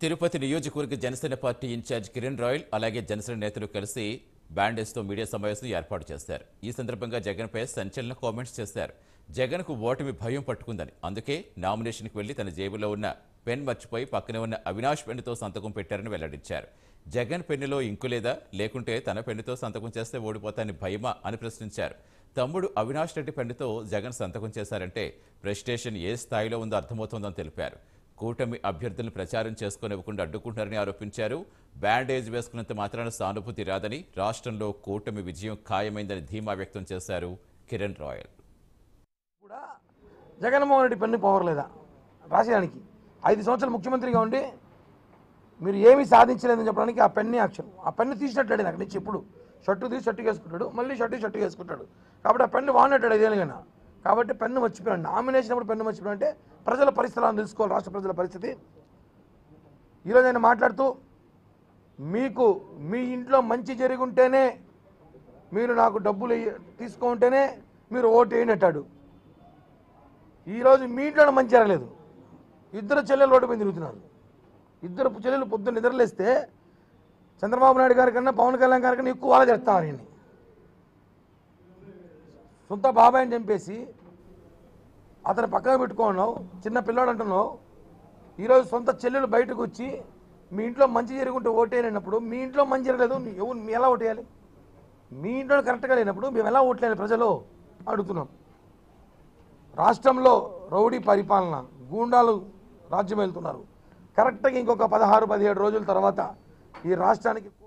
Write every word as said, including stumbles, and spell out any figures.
తిరుపతి నియోజకవర్గ Janasena party incharge Kiran Royal అలాగే జనసేన నేతలు కలిసి బ్యాండేజ్తో మీడియా సమావేశం ఏర్పాటు చేశారు. ఈ సందర్భంగా జగన్పై సంచలన కామెంట్స్ చేశారు. జగన్కు ఓటమి భయం పట్టుకుందని, అందుకే నామినేషన్కి వెళ్లి తన జేబులో ఉన్న పెన్ మర్చిపోయి పక్కనే ఉన్న అవినాష్ పెన్నుతో సంతకం పెట్టారని వెల్లడించారు. జగన్ పెన్నులో ఇంకు లేదా, లేకుంటే తన పెన్నుతో సంతకం చేస్తే ఓడిపోతాని భయమా అని ప్రశ్నించారు. తమ్ముడు అవినాష్ రెడ్డి పెన్నుతో జగన్ సంతకం చేశారంటే ప్రెస్టేషన్ ఏ స్థాయిలో ఉందో అర్థమవుతోందని తెలిపారు. కూటమి అభ్యర్థులను ప్రచారం చేసుకునివ్వకుండా అడ్డుకుంటారని ఆరోపించారు. బ్యాండేజ్ వేసుకున్నంత మాత్రాన సానుభూతి రాదని, రాష్ట్రంలో కూటమి విజయం ఖాయమైందని ధీమా వ్యక్తం చేశారు కిరణ్ రాయల్. కూడా జగన్మోహన్ రెడ్డి పెన్ను పవర్ లేదా రాసేయడానికి? ఐదు సంవత్సరాలు ముఖ్యమంత్రిగా ఉండి మీరు ఏమీ సాధించలేదని చెప్పడానికి ఆ పెన్నే యాక్షన్. ఆ పెన్ను తీసినట్టాడు అక్కడి నుంచి. ఇప్పుడు షర్టు తీసి షర్టు వేసుకుంటాడు, మళ్ళీ షర్టు షర్టు వేసుకుంటాడు. కాబట్టి ఆ పెన్ను వాడినట్టాడు ఐదేళ్ళుగా. కాబట్టి పెన్ను మర్చిపోయాడు. నామినేషన్ అప్పుడు పెన్ను మర్చిపోయాడు అంటే ప్రజల పరిస్థితులను తెలుసుకోవాలి, రాష్ట్ర ప్రజల పరిస్థితి. ఈరోజు ఆయన మాట్లాడుతూ మీకు మీ ఇంట్లో మంచి జరిగి ఉంటేనే, మీరు నాకు డబ్బులు తీసుకుంటేనే మీరు ఓటు వేయనట్టాడు. ఈరోజు మీ ఇంట్లో మంచి జరగలేదు, ఇద్దరు చెల్లెలు రోడ్డు మీద తిరుగుతున్నారు. ఇద్దరు చెల్లెలు పొద్దున్న నిద్రలేస్తే చంద్రబాబు నాయుడు గారి కన్నా పవన్ కళ్యాణ్ గారి కన్నా ఎక్కువ వాళ్ళ చేస్తారు. ఈయన్ని సొంత బాబాయిని చంపేసి అతను పక్కన పెట్టుకున్నావు, చిన్న పిల్లాడు అంటున్నావు. ఈరోజు సొంత చెల్లెలు బయటకు వచ్చి మీ ఇంట్లో మంచి జరుగుంటే ఓటేయనప్పుడు, మీ ఇంట్లో మంచి జరగలేదు, ఎవరు మీ ఎలా ఓటేయాలి? మీ ఇంట్లో కరెక్ట్గా లేనప్పుడు మేము ఎలా ఓట్లేయాలి ప్రజలు అడుగుతున్నాం. రాష్ట్రంలో రౌడీ పరిపాలన, గూండాలు రాజ్యం వెళ్తున్నారు. కరెక్ట్గా ఇంకొక పదహారు పదిహేడు రోజుల తర్వాత ఈ రాష్ట్రానికి